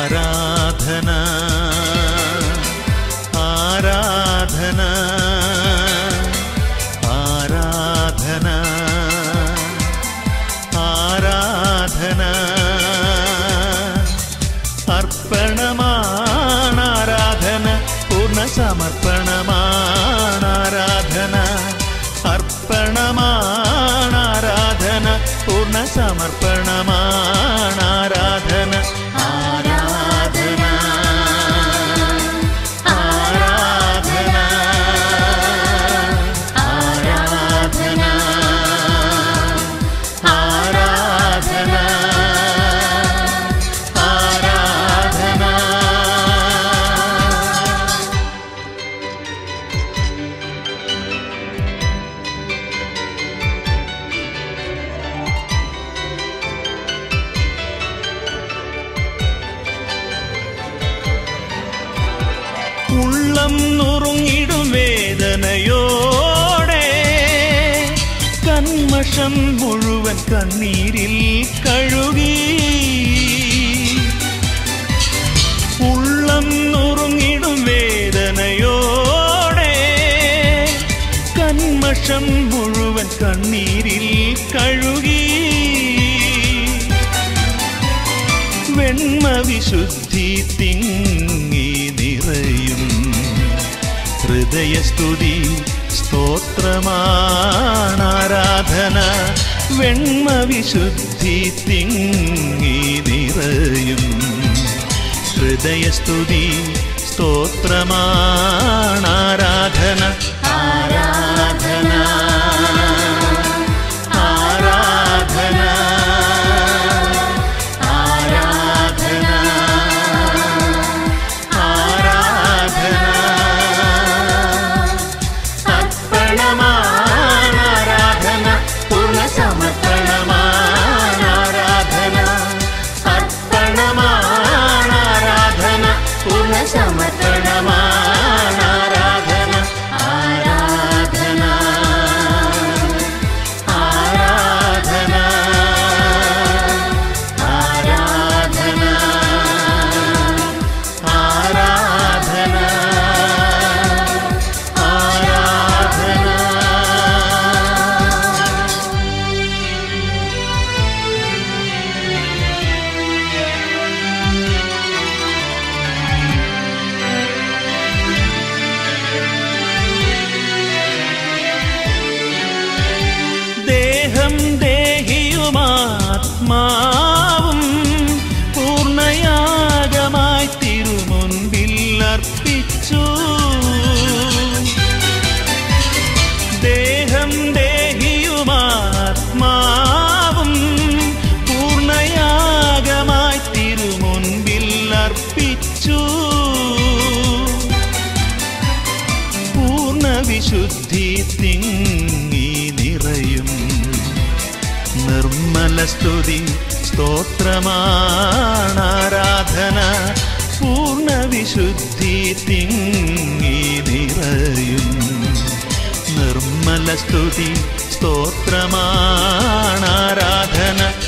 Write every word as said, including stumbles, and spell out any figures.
ആരാധന ആരാധന ആരാധന ആരാധന അർപ്പണമാണ് ആരാധന പൂർണ്ണ സമർപ്പണമാണ് ആരാധന അർപ്പണമാണ് ആരാധന പൂർണ്ണ സമർപ്പണമാണ് ആരാധന ആരാധന ആരാധന ആരാധന ആരാധന ആരാധന ഉള്ളം നുറുങ്ങിടും വേദനയോടെ കന്മഷം മുഴുവൻ കണ്ണീരിൽ കഴുകി ഉള്ളം നുറുങ്ങിടും വേദനയോടെ കന്മഷം മുഴുവൻ കണ്ണീരിൽ കഴുകി വെണ്മ വിശുദ്ധി തിങ്ങി നിറയും ഹൃദയസ്തുതി സ്തോത്രമാണ് ആരാധന വെണ്മ വിശുദ്ധി തിങ്ങി നിറയും ഹൃദയസ്തുതി സ്തോത്രമാണ് ആരാധന ആരാധന ആരാധന ആരാധന ആരാധന അർപ്പണമാണ് ആരാധന പൂർണ്ണ സമർപ്പണമാണ് ആരാധന അർപ്പണമാണ് ആരാധന പൂർണ്ണ സമർപ്പണമാണ് ആരാധന ആരാധന ആരാധന ആരാധന ആരാധന ആരാധന ദേഹം ദേഹിയുമാത്മാവും പൂർണ്ണയാഗമായി തിരുമുൻപിൽ അർപ്പിച്ചു ദേഹം ദേഹിയുമാത്മാവും പൂർണ്ണയാഗമായി തിരുമുൻപിൽ അർപ്പിച്ചു പൂർണ്ണ വിശുദ്ധി തിങ്ങി നിറയും നിർമ്മല സ്തുതി സ്തോത്രമാണ് ആരാധന പൂർണ്ണ വിശുദ്ധി തിങ്ങി നിറയും നിർമ്മല സ്തുതി സ്തോത്രമാണ് ആരാധന